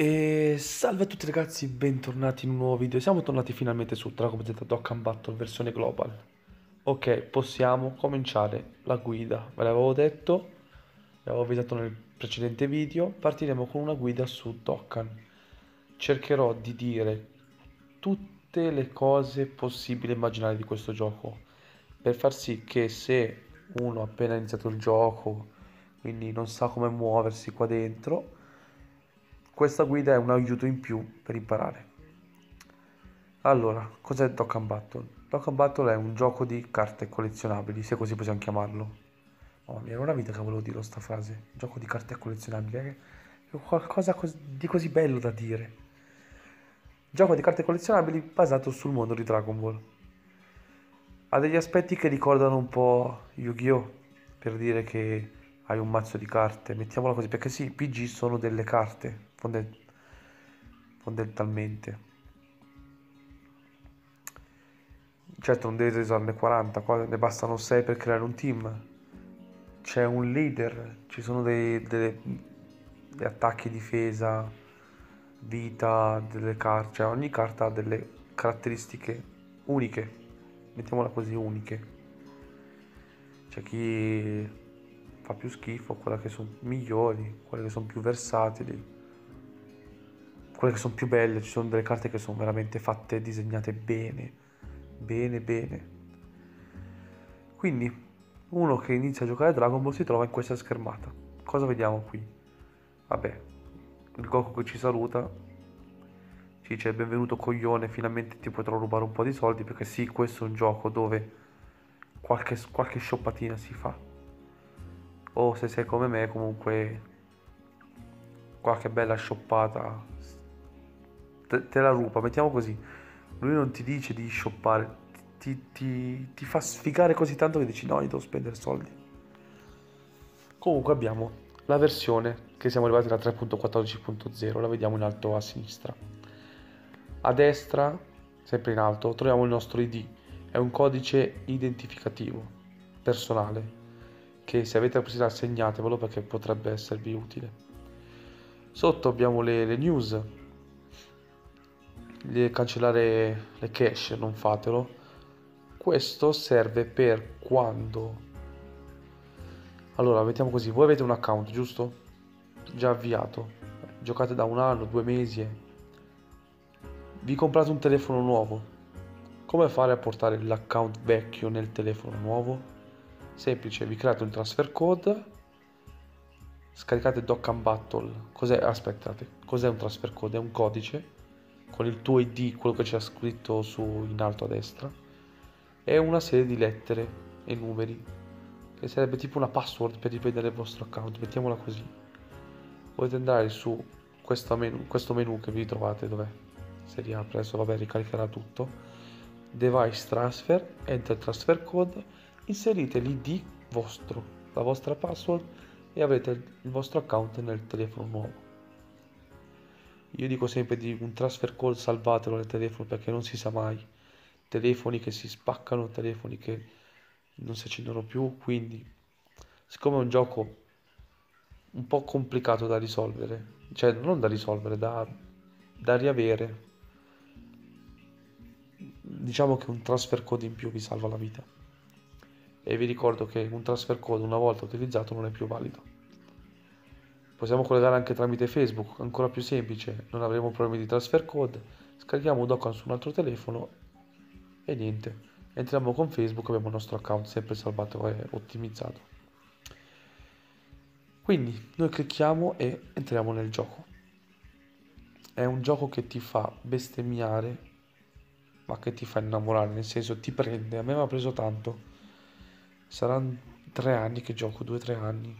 E salve a tutti ragazzi, bentornati in un nuovo video. Siamo tornati finalmente su Dragon Ball Z Dokkan Battle versione global. Ok, possiamo cominciare la guida. Ve l'avevo detto, vi avevo avvisato nel precedente video. Partiremo con una guida su Dokkan. Cercherò di dire tutte le cose possibili e immaginari di questo gioco, per far sì che se uno ha appena iniziato il gioco, quindi non sa come muoversi qua dentro, questa guida è un aiuto in più per imparare. Allora, cos'è Dokkan Battle? Dokkan Battle è un gioco di carte collezionabili, se così possiamo chiamarlo. Mamma mia, era una vita che volevo dire sta frase. Gioco di carte collezionabili. È qualcosa di così bello da dire. Gioco di carte collezionabili basato sul mondo di Dragon Ball. Ha degli aspetti che ricordano un po' Yu-Gi-Oh! Per dire che hai un mazzo di carte, mettiamola così, perché sì, i PG sono delle carte, fondamentalmente. Certo non devi usarne 40, qua ne bastano 6 per creare un team. C'è un leader, ci sono degli attacchi, difesa, vita, delle carte, cioè ogni carta ha delle caratteristiche uniche, mettiamola così, uniche. C'è chi fa più schifo, quelle che sono migliori, quelle che sono più versatili, quelle che sono più belle. Ci sono delle carte che sono veramente fatte e disegnate bene, bene, bene. Quindi uno che inizia a giocare a Dragon Ball si trova in questa schermata. Cosa vediamo qui? Vabbè, il Goku che ci saluta, ci dice benvenuto coglione, finalmente ti potrò rubare un po' di soldi, perché sì, questo è un gioco dove qualche scioppatina si fa. O se sei come me, comunque qualche bella scioppata te la ruba, mettiamo così. Lui non ti dice di shoppare, ti fa sfigare così tanto che dici no, io devo spendere soldi. Comunque abbiamo la versione che siamo arrivati alla 3.14.0, la vediamo in alto a sinistra. A destra, sempre in alto, troviamo il nostro ID, è un codice identificativo personale che se avete la possibilità segnatevelo perché potrebbe esservi utile. Sotto abbiamo le news, cancellare le cache, non fatelo. Questo serve per quando... Allora, mettiamo così, voi avete un account, giusto? Già avviato, giocate da un anno, 2 mesi e vi comprate un telefono nuovo. Come fare a portare l'account vecchio nel telefono nuovo? Semplice, vi create un transfer code, scaricate Dokkan Battle. Cos'è? Aspettate, cos'è un transfer code? È un codice con il tuo ID, quello che c'è scritto su in alto a destra, e una serie di lettere e numeri, che sarebbe tipo una password per riprendere il vostro account, mettiamola così. Potete andare su questo menu che vi trovate, dov'è? Si riapre, adesso vabbè ricaricherà tutto. Device transfer, enter transfer code, inserite l'ID vostro, la vostra password e avrete il vostro account nel telefono nuovo. Io dico sempre di un transfer code salvatelo nel telefono perché non si sa mai. Telefoni che si spaccano, telefoni che non si accendono più, quindi siccome è un gioco un po' complicato da risolvere, cioè non da risolvere, da riavere, diciamo che un transfer code in più vi salva la vita. E vi ricordo che un transfer code una volta utilizzato non è più valido. Possiamo collegare anche tramite Facebook, ancora più semplice, non avremo problemi di transfer code, scarichiamo Dokkan su un altro telefono e niente, entriamo con Facebook, abbiamo il nostro account sempre salvato e ottimizzato. Quindi noi clicchiamo e entriamo nel gioco. È un gioco che ti fa bestemmiare, ma che ti fa innamorare, nel senso ti prende. A me mi ha preso tanto. Saranno 3 anni che gioco, 2 o 3 anni.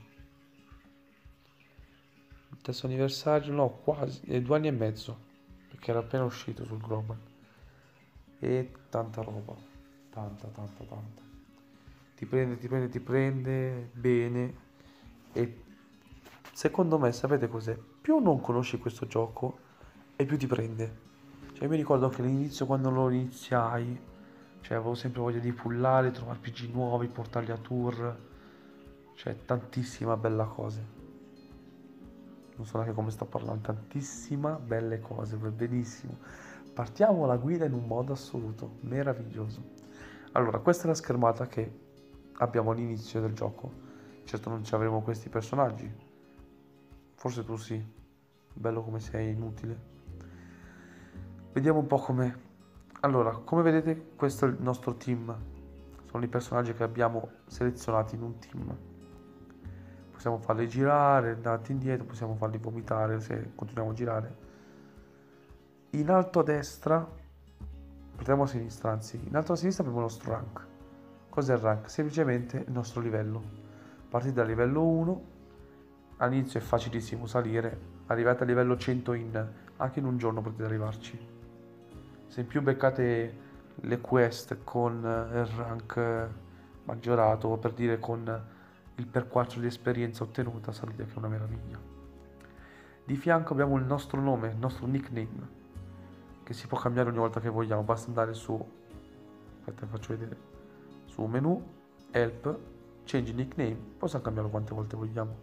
Il terzo anniversario, no, quasi, 2 anni e mezzo, perché era appena uscito sul Global. E tanta roba, tanta, tanta, tanta. Ti prende bene e secondo me sapete cos'è? Più non conosci questo gioco e più ti prende. Cioè mi ricordo che all'inizio quando lo iniziai, cioè avevo sempre voglia di pullare, trovare PG nuovi, portarli a tour, cioè tantissima bella cose. non so neanche come sto parlando, tantissima belle cose, va benissimo. Partiamo la guida in un modo assoluto, meraviglioso. Allora, questa è la schermata che abbiamo all'inizio del gioco. Certo non ci avremo questi personaggi, forse tu sì, bello come sei, inutile. Vediamo un po' com'è. Allora, come vedete questo è il nostro team, sono i personaggi che abbiamo selezionati in un team. Possiamo farli girare, andare indietro, possiamo farli vomitare se continuiamo a girare. In alto a destra, partiamo a sinistra, anzi, in alto a sinistra abbiamo il nostro rank. Cos'è il rank? Semplicemente il nostro livello. Partite dal livello 1, all'inizio è facilissimo salire, arrivate a livello 100 anche in un giorno potete arrivarci. Se in più beccate le quest con il rank maggiorato, o per dire con il perquarto di esperienza ottenuta, salite che è una meraviglia. Di fianco abbiamo il nostro nome, il nostro nickname, che si può cambiare ogni volta che vogliamo, basta andare su, aspetta faccio vedere, su menu, help, change nickname, possiamo cambiarlo quante volte vogliamo.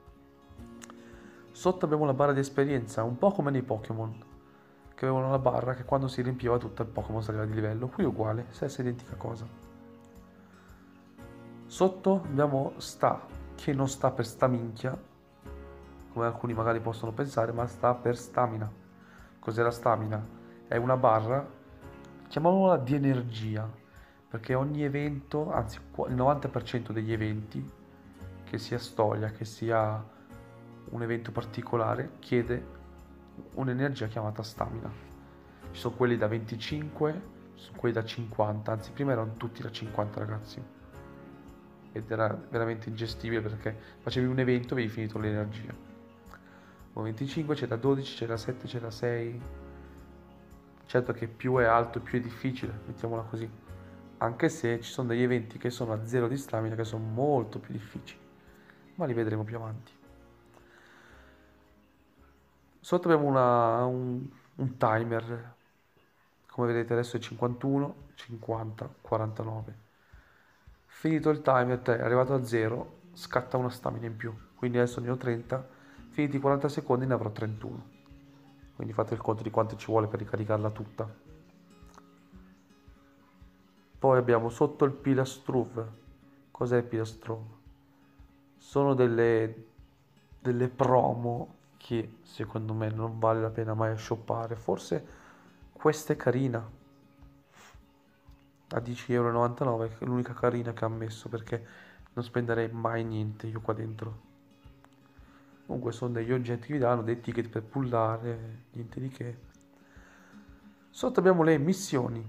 Sotto abbiamo la barra di esperienza, un po' come nei Pokémon, che avevano la barra che quando si riempiva tutto il Pokémon saliva di livello, qui è uguale, stessa identica cosa. Sotto abbiamo sta, che non sta per sta minchia, come alcuni magari possono pensare, ma sta per stamina. Cos'è la stamina? È una barra, chiamiamola di energia, perché ogni evento, anzi il 90% degli eventi, che sia storia, che sia un evento particolare, chiede un'energia chiamata stamina. Ci sono quelli da 25, ci sono quelli da 50, anzi prima erano tutti da 50 ragazzi. Ed era veramente ingestibile perché facevi un evento e avevi finito l'energia. 25 c'è da 12, c'è da 7, c'è da 6. Certo che più è alto più è difficile, mettiamola così. Anche se ci sono degli eventi che sono a 0 di stamina che sono molto più difficili, ma li vedremo più avanti. Sotto abbiamo un timer, come vedete adesso è 51, 50, 49. Finito il timer, è arrivato a 0, scatta una stamina in più, quindi adesso ne ho 30, finiti i 40 secondi ne avrò 31, quindi fate il conto di quanto ci vuole per ricaricarla tutta. Poi abbiamo sotto il Pilastruve. Cos'è il Pilastruve? Sono delle promo che secondo me non vale la pena mai shoppare, forse questa è carina a 10,99 €, è l'unica carina che ha messo perché non spenderei mai niente io qua dentro. Comunque sono degli oggetti che vi danno, dei ticket per pullare, niente di che. Sotto abbiamo le missioni.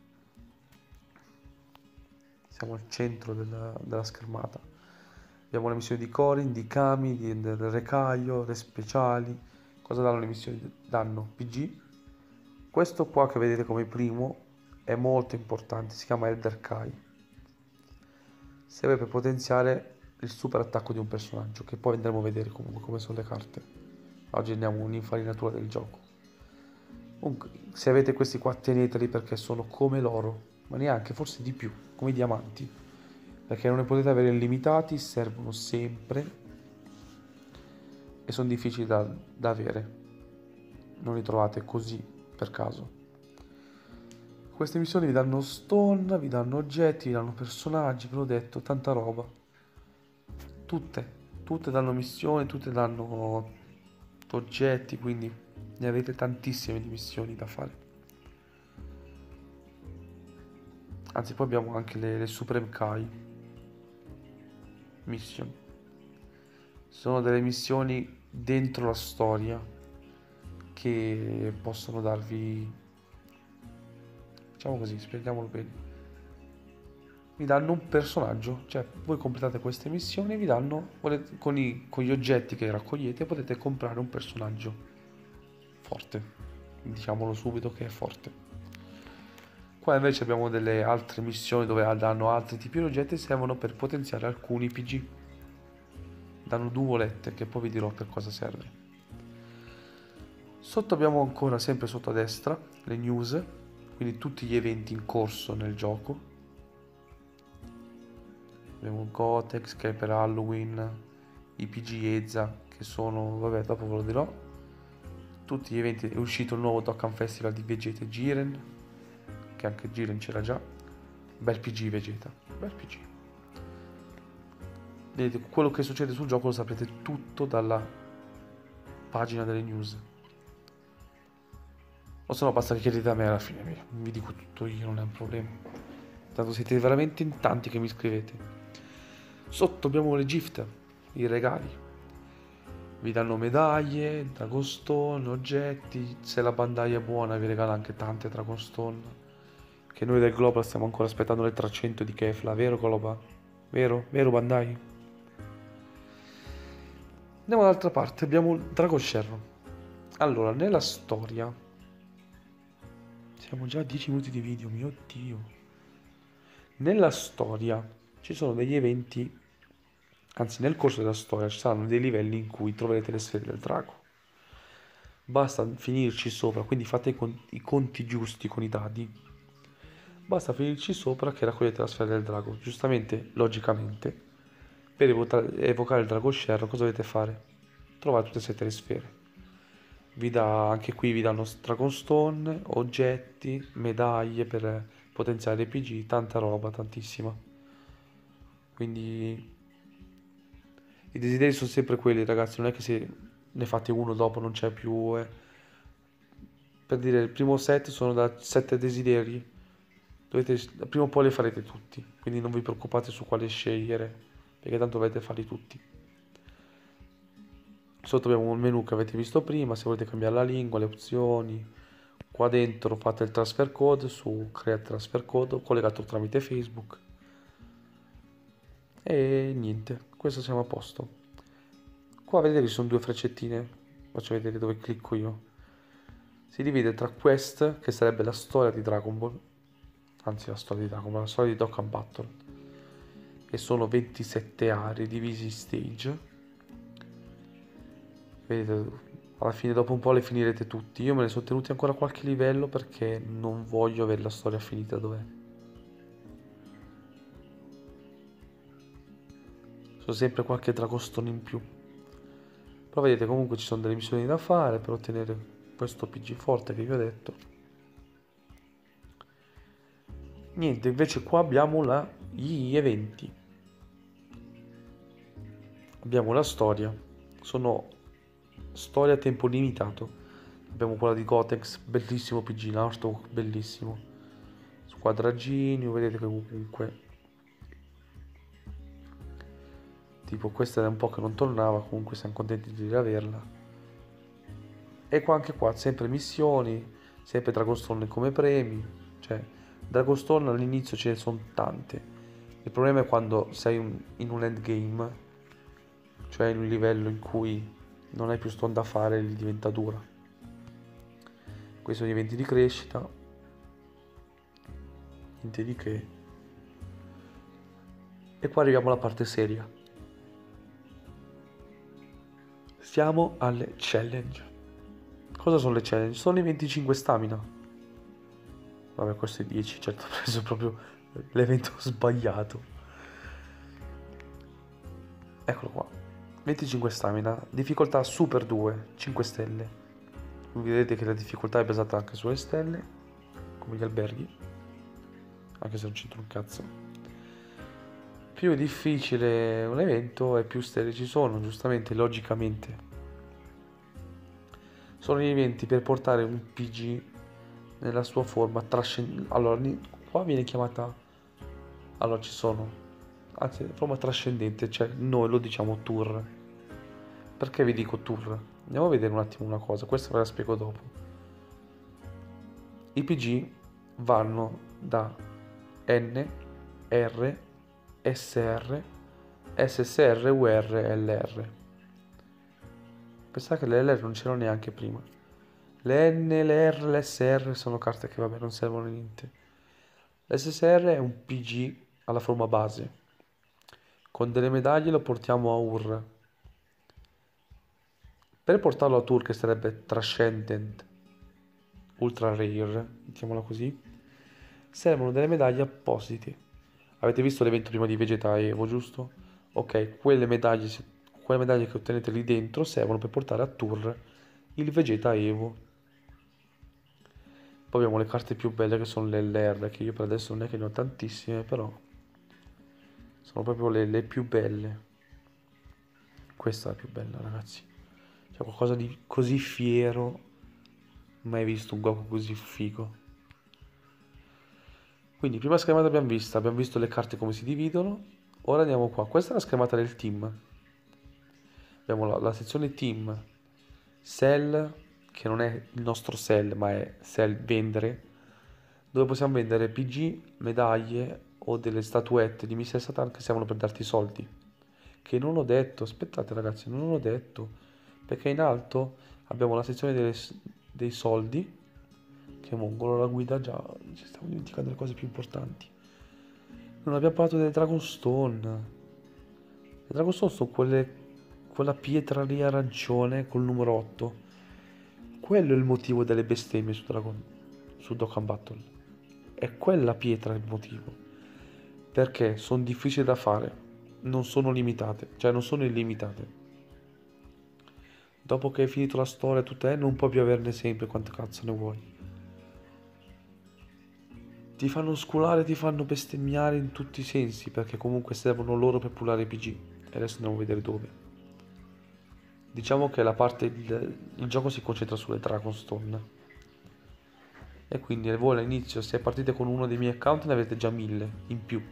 Siamo al centro della schermata. Abbiamo le missioni di Corin, di Kami, del Recaio, le speciali. Cosa danno le missioni? Danno PG. Questo qua che vedete come primo è molto importante, si chiama Elder Kai. Serve per potenziare il super attacco di un personaggio, che poi andremo a vedere comunque come sono le carte. Oggi andiamo un'infarinatura del gioco. Comunque, se avete questi qua teneteli perché sono come l'oro, ma neanche, forse di più, come i diamanti. Perché non ne potete avere illimitati, servono sempre e sono difficili da avere. Non li trovate così per caso. Queste missioni vi danno stone, vi danno oggetti, vi danno personaggi, ve l'ho detto, tanta roba. Tutte danno missioni, tutte danno oggetti, quindi ne avete tantissime di missioni da fare. Anzi, poi abbiamo anche le Supreme Kai Mission. Sono delle missioni dentro la storia che possono darvi, diciamo così, spieghiamolo bene. Vi danno un personaggio, cioè voi completate queste missioni e vi danno, con gli oggetti che raccogliete potete comprare un personaggio forte, diciamolo subito che è forte. Qua invece abbiamo delle altre missioni dove danno altri tipi di oggetti e servono per potenziare alcuni PG. Danno nuvolette che poi vi dirò per cosa serve. Sotto abbiamo ancora, sempre sotto a destra, le news, quindi tutti gli eventi in corso nel gioco. Abbiamo Gotex che è per Halloween, i PG EZA che che sono, vabbè, dopo ve lo dirò. Tutti gli eventi, è uscito il nuovo Dokkan Festival di Vegeta e Jiren, che anche Jiren c'era già. Bel PG Vegeta, bel PG. Vedete, quello che succede sul gioco lo saprete tutto dalla pagina delle news. O se no basta che chiedete a me alla fine, vi dico tutto io, non è un problema. Tanto siete veramente in tanti che mi scrivete. Sotto abbiamo le gift, i regali. Vi danno medaglie, Dragon Stone, oggetti. Se la Bandai è buona vi regala anche tante Dragon Stone. Che noi del Global stiamo ancora aspettando le 300 di Kefla, vero Global? Vero? Vero Bandai? Andiamo dall'altra parte, abbiamo Dragon Sherron. Allora, nella storia... Siamo già a 10 minuti di video, mio Dio. Nella storia ci sono degli eventi, anzi nel corso della storia ci saranno dei livelli in cui troverete le sfere del drago. Basta finirci sopra, quindi fate i conti giusti con i dadi. Basta finirci sopra che raccogliete la sfera del drago. Giustamente, logicamente, per evocare il drago Sherron cosa dovete fare? Trovate tutte e 7 le sfere. Anche qui vi danno Dragon Stone, oggetti, medaglie per potenziare PG, tanta roba, tantissima. Quindi i desideri sono sempre quelli, ragazzi, non è che se ne fate uno dopo non c'è più. Per dire, il primo set sono da 7 desideri, prima o poi li farete tutti, quindi non vi preoccupate su quale scegliere, perché tanto dovete farli tutti. Sotto abbiamo un menu che avete visto prima, se volete cambiare la lingua, le opzioni. Qua dentro fate il transfer code su Create Transfer Code collegato tramite Facebook. E niente, questo siamo a posto. Qua vedete che ci sono 2 freccettine, faccio vedere dove clicco io. Si divide tra quest, che sarebbe la storia di Dragon Ball, anzi la storia di Dragon Ball, la storia di Dokkan Battle, e sono 27 aree divisi in stage. Vedete, alla fine dopo un po' le finirete tutti. Io me ne sono tenuti ancora qualche livello perché non voglio avere la storia finita dov'è. Sono sempre qualche dragostone in più. Però vedete, comunque ci sono delle missioni da fare per ottenere questo PG forte che vi ho detto. Niente, invece qua abbiamo gli eventi. Abbiamo la storia. Sono storia a tempo limitato. Abbiamo quella di Gotex, bellissimo PG, l'artwork bellissimo. Squadra Genio, vedete che comunque tipo questa è un po' che non tornava, comunque siamo contenti di riaverla. E qua anche qua sempre missioni, sempre Dragonstone come premi, cioè Dragonstone all'inizio ce ne sono tante. Il problema è quando sei in un endgame, cioè in un livello in cui non hai più stone da fare, gli diventa dura. Questi sono gli eventi di crescita, niente di che. E qua arriviamo alla parte seria. Siamo alle challenge. Cosa sono le challenge? Sono i 25 stamina. Vabbè, questo è 10, certo ho preso proprio l'evento sbagliato. Eccolo qua. 25 stamina, difficoltà super 2, 5 stelle. Vedete che la difficoltà è basata anche sulle stelle, come gli alberghi, anche se non c'entra un cazzo. Più è difficile un evento e più stelle ci sono, giustamente, logicamente. Sono gli eventi per portare un PG nella sua forma trascendente. Allora, qua viene chiamata... Allora, ci sono... Anzi, forma trascendente, cioè noi lo diciamo tour. Perché vi dico tour? Andiamo a vedere un attimo una cosa, questo ve la spiego dopo. I PG vanno da N, R, SR, SSR, UR, LR. Pensate che le LR non c'erano neanche prima. Le N, le R, le SR sono carte che vabbè non servono a niente. L'SSR è un PG alla forma base. Con delle medaglie lo portiamo a UR. Per portarlo a Tour, che sarebbe Transcendent Ultra Rare, mettiamola così, servono delle medaglie apposite. Avete visto l'evento prima di Vegeta Evo, giusto? Ok, quelle medaglie, quelle medaglie che ottenete lì dentro servono per portare a tour il Vegeta Evo. Poi abbiamo le carte più belle che sono le LR, che io per adesso non è che ne ho tantissime, però sono proprio le più belle. Questa è la più bella, ragazzi. C'è qualcosa di così fiero. Mai visto un Goku così figo. Quindi prima schermata abbiamo visto le carte come si dividono. Ora andiamo qua. Questa è la schermata del team. Abbiamo la sezione team, sell, che non è il nostro sell, ma è sell vendere, dove possiamo vendere PG, medaglie o delle statuette di Mr. Satan che servono per darti i soldi. Che non ho detto, aspettate ragazzi, non ho detto, perché in alto abbiamo la sezione dei soldi, che mongolo la guida già, ci stiamo dimenticando le cose più importanti. Non abbiamo parlato delle Dragonstone. Le Dragonstone sono quella pietra lì arancione col numero 8. Quello è il motivo delle bestemmie su Dokkan Battle. È quella pietra il motivo. Perché sono difficili da fare. Non sono limitate. Cioè non sono illimitate. Dopo che hai finito la storia tutta non puoi più averne sempre quante cazzo ne vuoi. Ti fanno sculare, ti fanno bestemmiare in tutti i sensi. Perché comunque servono loro per pullare i PG. E adesso andiamo a vedere dove. Diciamo che il gioco si concentra sulle Dragonstone. E quindi voi all'inizio, se partite con uno dei miei account, ne avete già 1000 in più.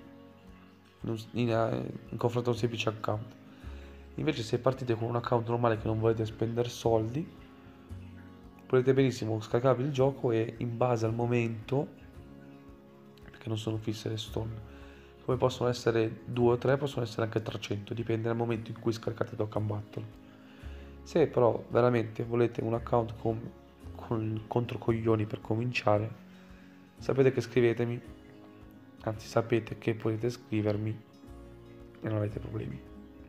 In confronto a un semplice account. Invece se partite con un account normale che non volete spendere soldi, potete benissimo scaricarvi il gioco e in base al momento, perché non sono fisse le stone, come possono essere 2 o 3, possono essere anche 300, dipende dal momento in cui scaricate Dokkan Battle. Se però veramente volete un account con controcoglioni per cominciare, sapete che scrivetemi, anzi sapete che potete scrivermi e non avete problemi.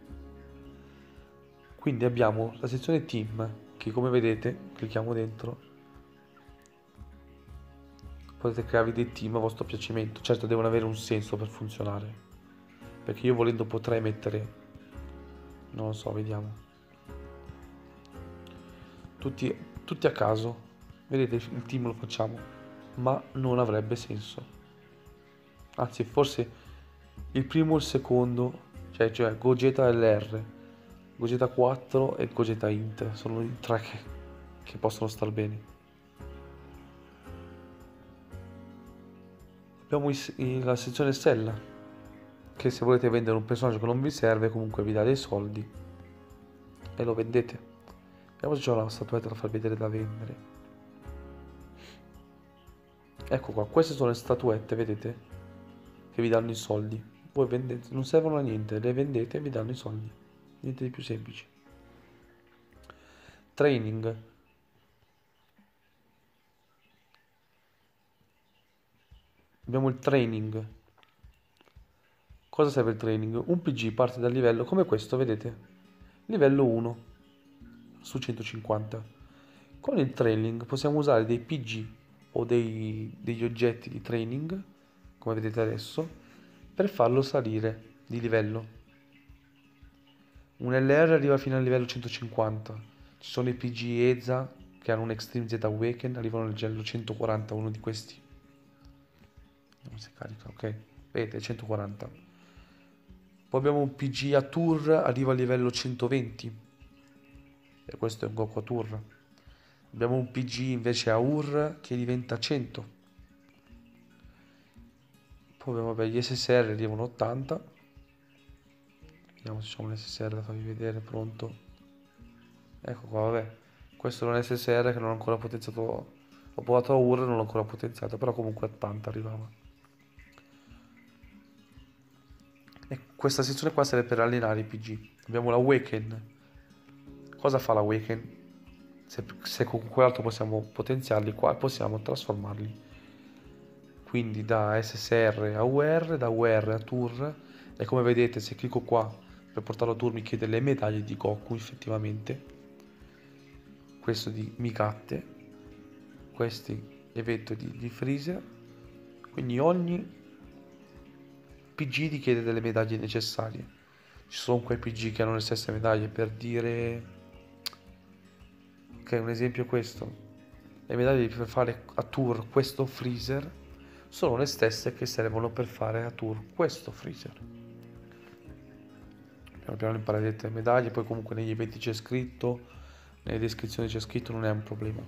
Quindi abbiamo la sezione team che come vedete, clicchiamo dentro, potete crearvi dei team a vostro piacimento. Certo devono avere un senso per funzionare, perché io volendo potrei mettere, non lo so, vediamo, tutti a caso. Vedete, il team lo facciamo, ma non avrebbe senso. Anzi, forse il primo e il secondo, cioè Gogeta LR, Gogeta 4 e Gogeta Int, sono i tre che possono star bene. Abbiamo la sezione Stella, che se volete vendere un personaggio che non vi serve, comunque vi dà dei soldi e lo vendete. Vediamo se c'è una statuetta da far vedere da vendere. Ecco qua, queste sono le statuette, vedete? Che vi danno i soldi. Voi vendete, non servono a niente, le vendete e vi danno i soldi. Niente di più semplice. Training. Abbiamo il training. Cosa serve il training? Un PG parte dal livello come questo, vedete? Livello 1 su 150. Con il training possiamo usare dei PG o degli oggetti di training, come vedete adesso, per farlo salire di livello. Un LR arriva fino al livello 150. Ci sono i PG EZA che hanno un Extreme Z Awaken, arrivano al livello 140, uno di questi. Vediamo se carica, ok. Vedete, 140. Poi abbiamo un PG a Tour, arriva al livello 120. E questo è un Goku a Tour. Abbiamo un PG invece a Ur che diventa 100. Poi abbiamo gli SSR arrivano 80. Vediamo se c'è un SSR da farvi vedere, pronto. Ecco qua, vabbè. Questo è un SSR che non ho ancora potenziato. Ho provato a Ur e non l'ho ancora potenziato, però comunque a 80 arrivava. E questa sezione qua serve per allenare i PG. Abbiamo l'Awaken. Cosa fa l'Awaken? Se con quell'altro possiamo potenziarli, qua possiamo trasformarli. Quindi da SSR a UR, da UR a Tour. E come vedete, se clicco qua per portarlo a Tour mi chiede le medaglie di Goku, effettivamente. Questo di Migatte. Questi evento di Freezer. Quindi ogni PG ti chiede delle medaglie necessarie. ci sono quei PG che hanno le stesse medaglie, per dire, ok, un esempio è questo. Le medaglie per fare a tour questo freezer sono le stesse che servono per fare a tour questo freezer. Piano piano imparerete le medaglie, poi comunque negli eventi c'è scritto, nelle descrizioni c'è scritto, non è un problema.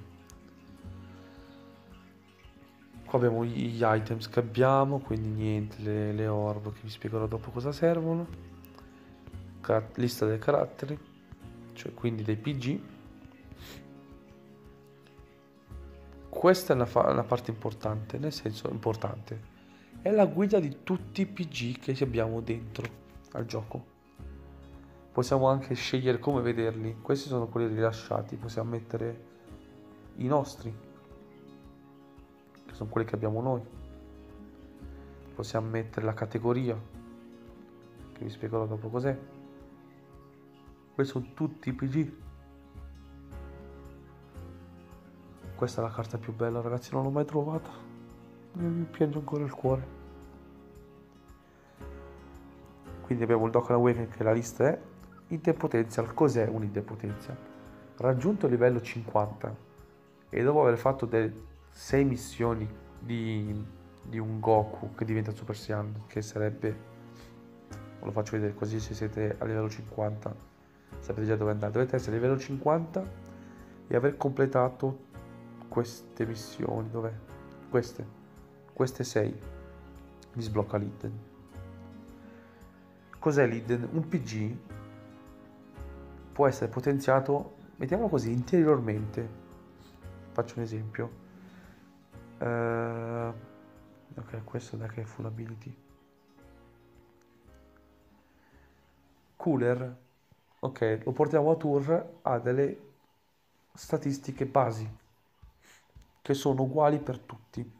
Qua abbiamo gli items che abbiamo, quindi niente, le orb che vi spiegherò dopo cosa servono. Lista dei caratteri, cioè quindi dei PG. Questa è una parte importante, nel senso importante. È la guida di tutti i PG che abbiamo dentro al gioco. Possiamo anche scegliere come vederli. Questi sono quelli rilasciati. Possiamo mettere i nostri, che sono quelli che abbiamo noi. Possiamo mettere la categoria, che vi spiegherò dopo cos'è. Questi sono tutti i PG. Questa è la carta più bella, ragazzi, non l'ho mai trovata. Mi piange ancora il cuore. Quindi abbiamo il Dokkan Awakening, che la lista è Hidden Potential. Cos'è un Hidden Potential? Raggiunto il livello 50 e dopo aver fatto 6 missioni di un Goku che diventa Super Saiyan, che sarebbe, ve lo faccio vedere così se siete a livello 50 sapete già dove andare. Dovete essere a livello 50 e aver completato queste missioni. Dov'è? Queste 6 mi sblocca l'Hidden. Cos'è l'Hidden? Un PG può essere potenziato, mettiamolo così, interiormente. Faccio un esempio. Ok, questo da che è full ability. Cooler, ok, lo portiamo a tour, ha delle statistiche basi che sono uguali per tutti.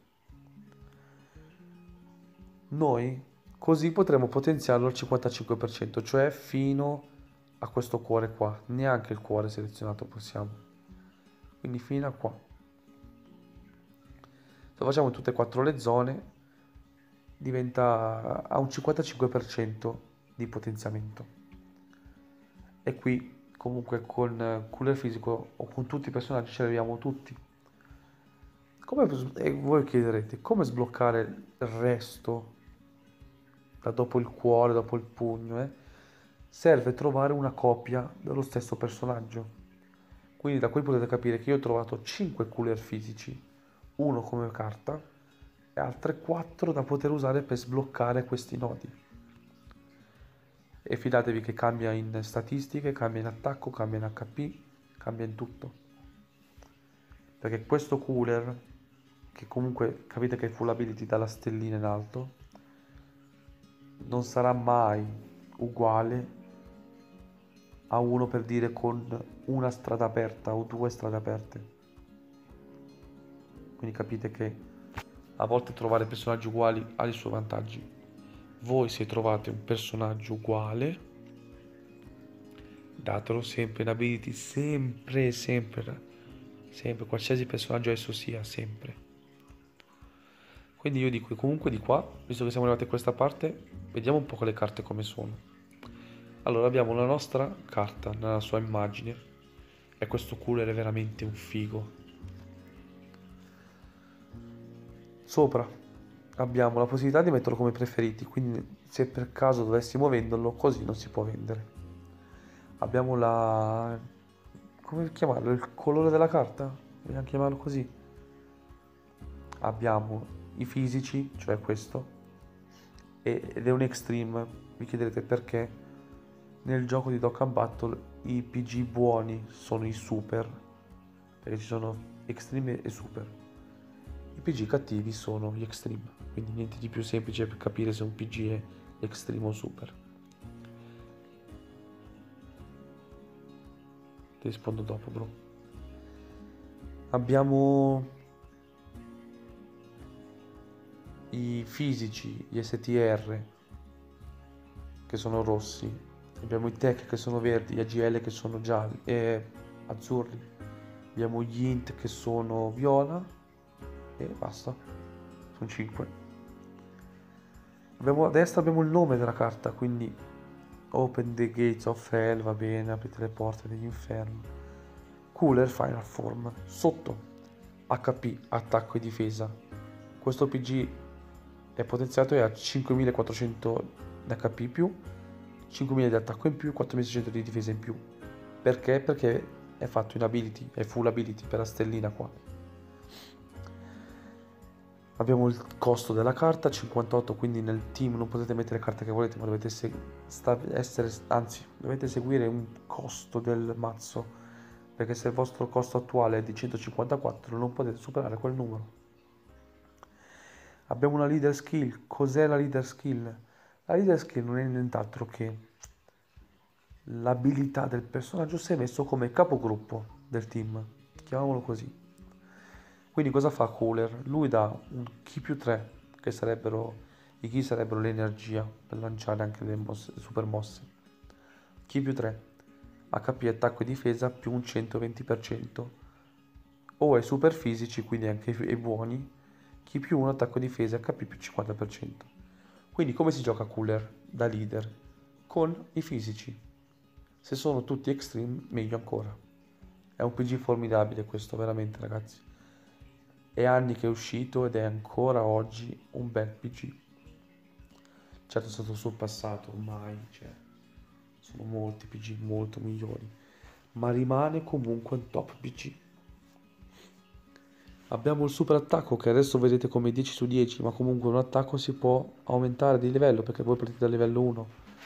Noi così potremo potenziarlo al 55%, cioè fino a questo cuore qua, neanche il cuore selezionato possiamo, quindi fino a qua. Se facciamo in tutte e 4 le zone diventa a un 55% di potenziamento, e qui comunque con cooler fisico o con tutti i personaggi ce li abbiamo tutti. E voi chiederete come sbloccare il resto, da dopo il cuore, dopo il pugno, serve trovare una copia dello stesso personaggio. Quindi da qui potete capire che io ho trovato 5 cooler fisici, uno come carta e altre 4 da poter usare per sbloccare questi nodi. E fidatevi che cambia in statistiche, cambia in attacco, cambia in HP, cambia in tutto. Perché questo cooler, che comunque capite che è full ability dalla stellina in alto, non sarà mai uguale a uno, per dire, con una strada aperta o 2 strade aperte. Quindi capite che a volte trovare personaggi uguali ha i suoi vantaggi. Voi se trovate un personaggio uguale, datelo sempre in ability, sempre, qualsiasi personaggio esso sia, sempre. Quindi io dico comunque di qua, visto che siamo arrivati a questa parte, vediamo un po' le carte come sono. Allora abbiamo la nostra carta nella sua immagine, e questo cooler è veramente un figo. Sopra abbiamo la possibilità di metterlo come preferiti, quindi se per caso dovessimo venderlo, così non si può vendere. Abbiamo come chiamarlo? Il colore della carta? Vogliamo chiamarlo così? Abbiamo i fisici, cioè questo, ed è un extreme. Vi chiederete perché? Nel gioco di Dokkan Battle i PG buoni sono i super, perché ci sono extreme e super. I PG cattivi sono gli extreme, quindi niente di più semplice per capire se un PG è extreme o super. Ti rispondo dopo, bro. Abbiamo i fisici, gli STR, che sono rossi. Abbiamo i tech che sono verdi, gli AGL che sono gialli e azzurri. Abbiamo gli int che sono viola e basta. Sono 5. A destra abbiamo il nome della carta, quindi Open the gates of hell, va bene, aprite le porte dell'inferno. Cooler Final Form. Sotto HP, attacco e difesa. Questo PG è potenziato e ha 5400 di HP in più, 5000 di attacco in più, 4600 di difesa in più. Perché? Perché è fatto in ability, è full ability per la stellina qua. Abbiamo il costo della carta 58, quindi nel team non potete mettere le carte che volete, ma dovete dovete seguire un costo del mazzo, perché se il vostro costo attuale è di 154 non potete superare quel numero. Abbiamo una leader skill. Cos'è la leader skill? La leader skill non è nient'altro che l'abilità del personaggio se messo come capogruppo del team, chiamiamolo così. Quindi cosa fa Cooler? Lui dà un Ki più 3, che sarebbero i Ki sarebbero l'energia per lanciare anche le super mosse. Ki più 3, HP, attacco e difesa più un 120%. O ai super fisici, quindi anche ai buoni, Ki più 1, attacco e difesa, HP più 50%. Quindi come si gioca Cooler da leader? Con i fisici. Se sono tutti extreme, meglio ancora. È un PG formidabile questo, veramente ragazzi. È anni che è uscito ed è ancora oggi un bel PG. Certo è stato sorpassato ormai, cioè, sono molti PG molto migliori, ma rimane comunque un top PG. Abbiamo il super attacco che adesso vedete come 10 su 10, ma comunque un attacco si può aumentare di livello perché voi partite dal livello 1.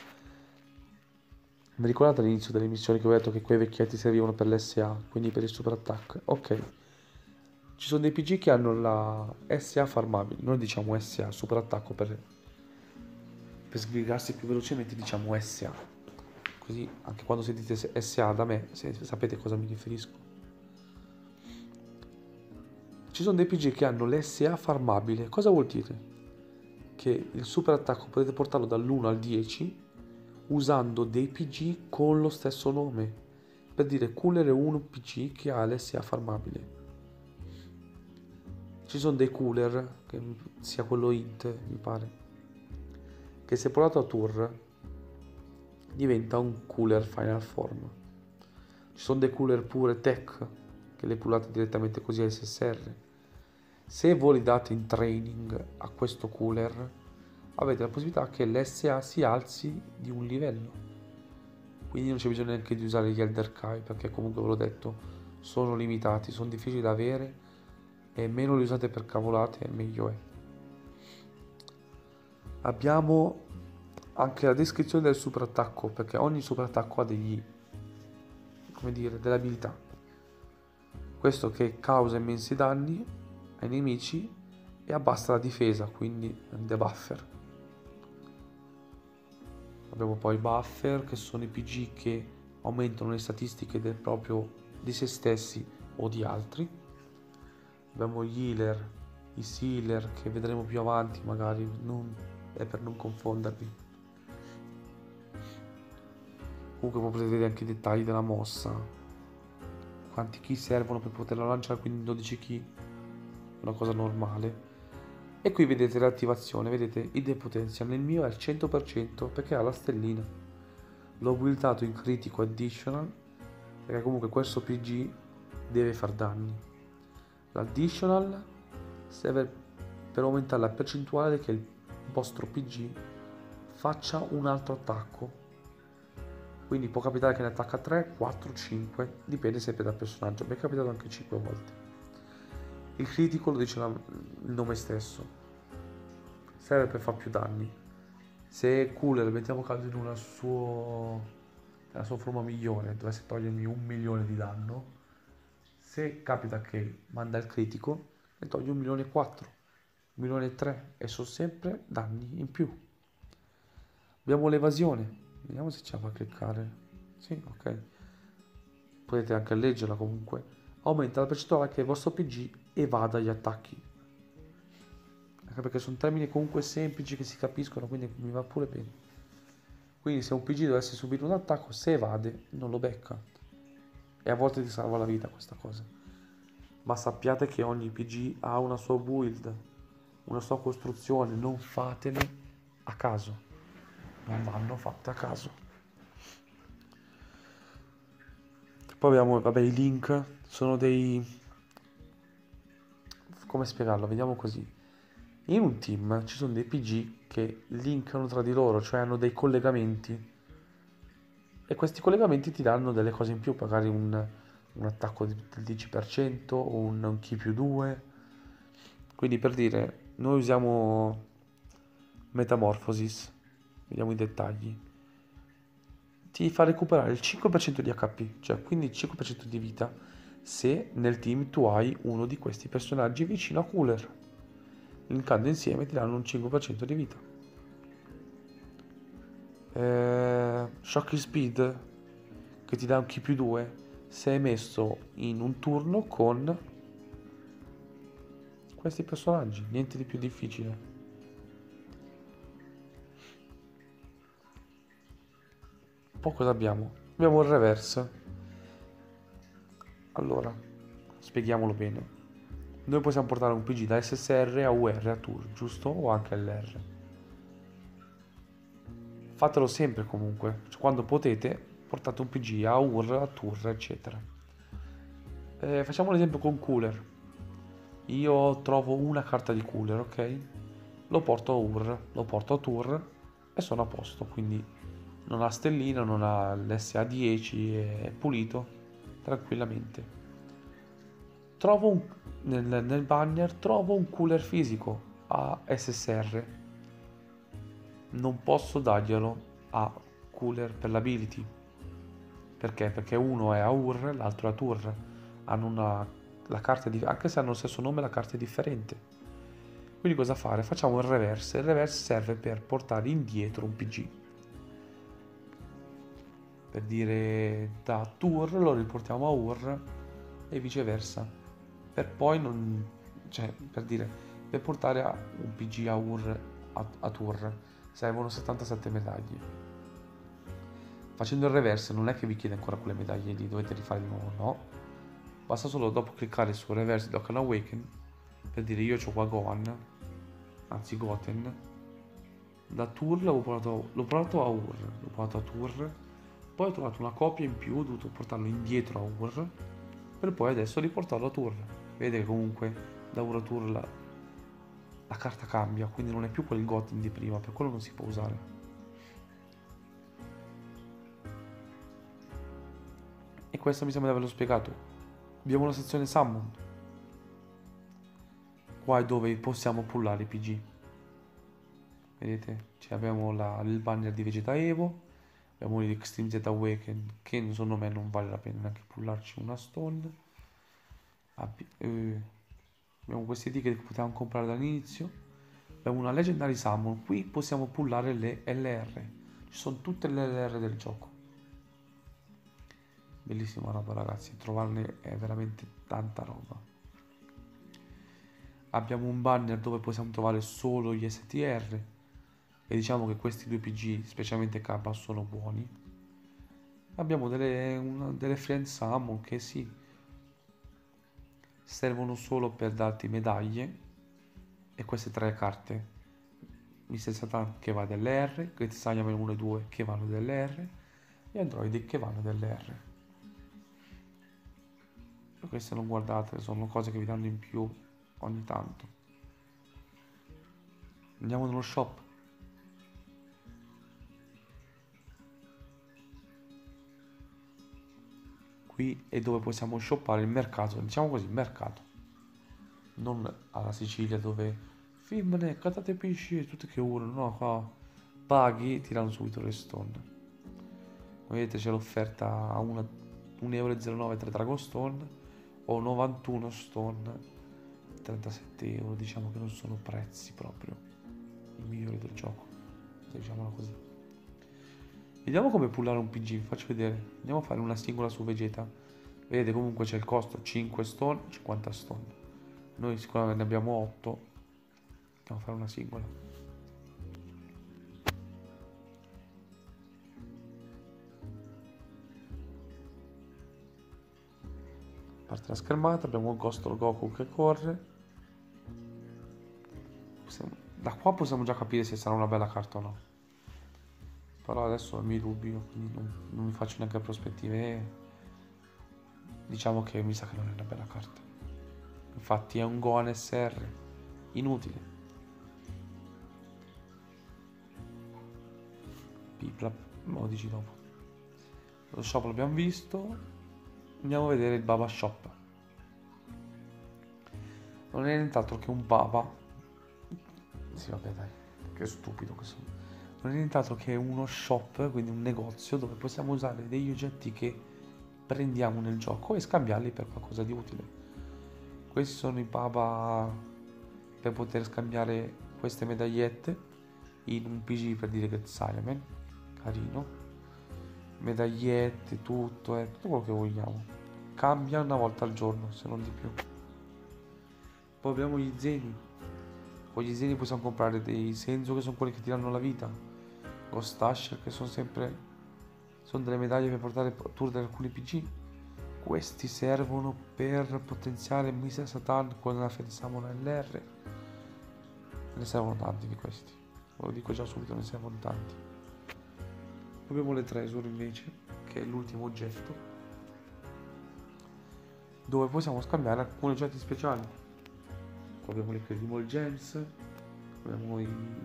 Vi ricordate all'inizio delle missioni che ho detto che quei vecchietti servivano per l'SA, quindi per il super attacco? Ok. Ci sono dei PG che hanno la SA farmabile, noi diciamo SA, super attacco per sbrigarsi più velocemente diciamo SA. Così anche quando sentite SA da me sapete a cosa mi riferisco. Ci sono dei PG che hanno l'SA farmabile. Cosa vuol dire? Che il super attacco potete portarlo dall'1 al 10 usando dei PG con lo stesso nome. Per dire Cooler è uno PG che ha l'SA farmabile. Ci sono dei cooler, che sia quello int mi pare, che se portato a tour diventa un cooler final form. Ci sono dei cooler pure tech, che le pullate direttamente così a SSR. Se voi li date in training a questo cooler, avete la possibilità che l'SA si alzi di un livello. Quindi non c'è bisogno neanche di usare gli Elder Kai, perché comunque ve l'ho detto, sono limitati, sono difficili da avere, e meno li usate per cavolate meglio è. Abbiamo anche la descrizione del super attacco, perché ogni super attacco ha degli, come dire, delle abilità. Questo che causa immensi danni ai nemici e abbassa la difesa, quindi è un debuffer. Abbiamo poi i buffer, che sono i PG che aumentano le statistiche del proprio di se stessi o di altri. Abbiamo gli healer, i sealer che vedremo più avanti, magari è per non confondervi. Comunque potete vedere anche i dettagli della mossa, quanti ki servono per poterla lanciare, quindi 12 ki, una cosa normale. E qui vedete l'attivazione, vedete il depotenzia, nel mio è al 100% perché ha la stellina. L'ho buildato in critico additional perché comunque questo PG deve far danni. L'additional serve per aumentare la percentuale che il vostro PG faccia un altro attacco. Quindi può capitare che ne attacca 3, 4, 5, dipende sempre dal personaggio. Mi è capitato anche 5 volte. Il critico lo dice il nome stesso, serve per far più danni. Se Cooler, mettiamo caso nella sua forma migliore, dovesse togliermi 1 milione di danno, se capita che manda il critico ne toglie 1 milione e 4, 1 milione e 3 e sono sempre danni in più. Abbiamo l'evasione, vediamo se ce la fa cliccare. Sì, ok, potete anche leggerla. Comunque aumenta la percentuale che il vostro PG evada gli attacchi, anche perché sono termini comunque semplici che si capiscono, quindi mi va pure bene. Quindi se un PG dovesse subire un attacco, se evade non lo becca, e a volte ti salva la vita questa cosa. Ma sappiate che ogni PG ha una sua build, una sua costruzione, non fatele a caso, non vanno fatte a caso. Poi abbiamo, vabbè, i link sono dei... come spiegarlo? Vediamo così. In un team ci sono dei PG che linkano tra di loro, cioè hanno dei collegamenti. E questi collegamenti ti danno delle cose in più, magari un attacco del 10% o un chi più 2. Quindi per dire, noi usiamo Metamorphosis, vediamo i dettagli. Ti fa recuperare il 5% di HP, cioè quindi il 5% di vita, se nel team tu hai uno di questi personaggi vicino a Cooler. Linkando insieme ti danno un 5% di vita. Shocking Speed, che ti dà un chi più 2, se è messo in un turno con questi personaggi, niente di più difficile. Poi cosa abbiamo? Abbiamo il reverse. Allora, spieghiamolo bene. Noi possiamo portare un PG da SSR a UR a tour, giusto? O anche LR. Fatelo sempre comunque, cioè, quando potete portate un PG a UR, a tour, eccetera. Facciamo un esempio con Cooler. Io trovo una carta di Cooler, ok? Lo porto a UR, lo porto a tour e sono a posto, quindi non ha stellina, non ha l'SA10, è pulito tranquillamente. Trovo nel banner trovo un cooler fisico a SSR. Non posso darglielo a cooler per l'ability. Perché? Perché uno è a UR, l'altro è a TUR. Hanno la carta anche se hanno lo stesso nome, la carta è differente. Quindi cosa fare? Facciamo il reverse. Il reverse serve per portare indietro un PG. Per dire da TUR lo riportiamo a UR e viceversa. Per poi non... cioè, per dire, per portare un PG a UR a TUR servono 77 medaglie. Facendo il reverse non è che vi chiede ancora quelle medaglie lì, dovete rifare di nuovo, no. Basta solo dopo cliccare su reverse Dokkan Awaken per dire io ho qua Gohan, anzi Goten. Da Tour l'ho portato a UR, l'ho portato a Tour, poi ho trovato una copia in più, ho dovuto portarlo indietro a UR per poi adesso riportarlo a Tour. Vedete che comunque da UR a Tour la carta cambia, quindi non è più quel Goten di prima, per quello non si può usare. E questo mi sembra di averlo spiegato. Abbiamo una sezione Summon. Qua è dove possiamo pullare i PG. Vedete? Abbiamo il banner di Vegeta Evo. Abbiamo l'Extreme Z Awaken, che secondo me non vale la pena neanche pullarci una stone. Abbiamo questi ticket che potevamo comprare dall'inizio. Abbiamo una Legendary Summon. Qui possiamo pullare le LR. Ci sono tutte le LR del gioco. Bellissima roba, ragazzi, trovarne è veramente tanta roba. Abbiamo un banner dove possiamo trovare solo gli STR e diciamo che questi due PG, specialmente K, sono buoni. Abbiamo delle friend summon che sì, servono solo per darti medaglie, e queste tre carte Mr. Satan che va dell'R, Great Saiyaman 1 e 2 che vanno dell'R e Android che vanno dell'R. Queste non guardate, sono cose che vi danno in più ogni tanto. Andiamo nello shop. Qui è dove possiamo shoppare il mercato, diciamo così, mercato. Non alla Sicilia dove fimmene, catate pesci e tutte che urlano, no, qua paghi, tirano subito le stone. Vedete c'è l'offerta a 1,09 3 Dragon Stone o 91 stone 37 euro, diciamo che non sono prezzi proprio i migliori del gioco, diciamolo così. Vediamo come pullare un PG, vi faccio vedere. Andiamo a fare una singola su Vegeta. Vedete comunque c'è il costo 5 stone, 50 stone. Noi sicuramente ne abbiamo 8. Andiamo a fare una singola. Parte la schermata, abbiamo il Ghost Goku che corre. Da qua possiamo già capire se sarà una bella carta o no. Però adesso mi dubbi, quindi non mi faccio neanche prospettive. diciamo che mi sa che non è una bella carta. Infatti è un Gohan SR, inutile. Pipla, me lo dici dopo. Lo shop l'abbiamo visto, andiamo a vedere il Baba Shop. Non è nient'altro che un Baba. Sì, vabbè, dai, che stupido che sono. Non è nient'altro che uno shop, quindi un negozio dove possiamo usare degli oggetti che prendiamo nel gioco e scambiarli per qualcosa di utile. Questi sono i Baba per poter scambiare queste medagliette in un PG per dire Get Sileman, carino. Medagliette, tutto quello che vogliamo. Cambia una volta al giorno, se non di più. Poi abbiamo gli zeni. Con gli zeni possiamo comprare dei Senzu che sono quelli che ti danno la vita. Ghost Asher che sono delle medaglie per portare tour di alcuni PG. Questi servono per potenziare Mr. Satan con la Fensamona LR. Ne servono tanti di questi. Ve lo dico già subito, ne servono tanti. Poi abbiamo le Treasure invece, che è l'ultimo oggetto, dove possiamo scambiare alcuni oggetti speciali. Qua abbiamo le Credible Gems, abbiamo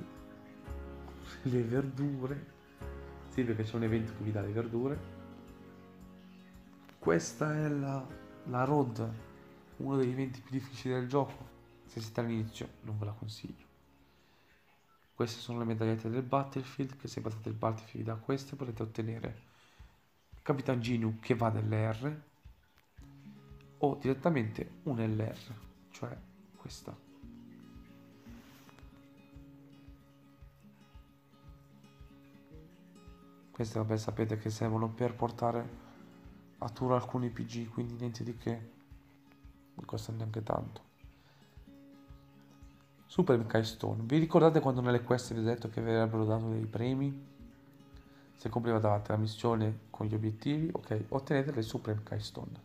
le verdure, sì, perché c'è un evento che vi dà le verdure. Questa è la Road, uno degli eventi più difficili del gioco. Se siete all'inizio non ve la consiglio. Queste sono le medagliette del Battlefield, che se battate il Battlefield da queste potete ottenere Capitan Ginu che va dell'R o direttamente un LR, cioè questa. Queste vabbè sapete che servono per portare a tour alcuni PG, quindi niente di che, non costa neanche tanto. Super Mkai Stone, vi ricordate quando nelle quest vi ho detto che vi avrebbero dato dei premi? Se completate la missione con gli obiettivi, ok, ottenete le Super Mkai Stone.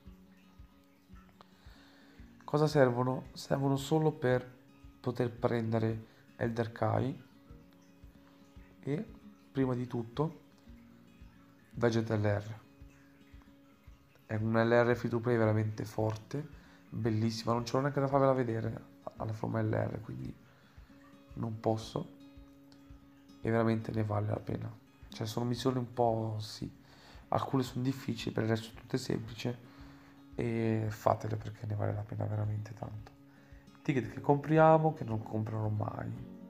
Cosa servono? Servono solo per poter prendere Elder Kai e, prima di tutto, Veget LR. È un LR free to play veramente forte, bellissima, non ce l'ho neanche da farvela vedere alla forma LR, quindi non posso, e veramente ne vale la pena. Cioè sono missioni un po', sì, alcune sono difficili, per il resto tutte semplici, e fatele perché ne vale la pena veramente tanto. Ticket che compriamo, che non comprano mai.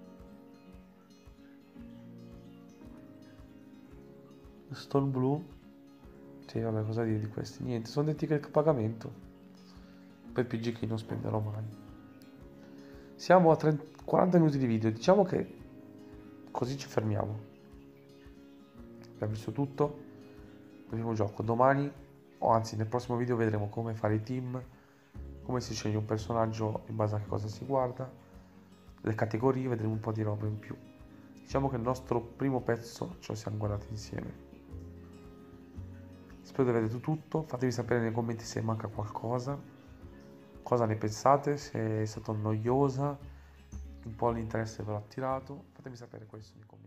Stone Blue, sì vabbè, cosa dire di questi? Niente, sono dei ticket a pagamento per PG che non spenderò mai. Siamo a 40 minuti di video, diciamo che così ci fermiamo. Abbiamo visto tutto, primo gioco. Domani, o anzi nel prossimo video, vedremo come fare i team, come si sceglie un personaggio in base a che cosa si guarda, le categorie, vedremo un po' di roba in più. Diciamo che il nostro primo pezzo ce lo siamo guardati insieme. Spero di aver detto tutto, fatemi sapere nei commenti se manca qualcosa, cosa ne pensate, se è stata noiosa, un po' l'interesse ve l'ho attirato, fatemi sapere questo nei commenti.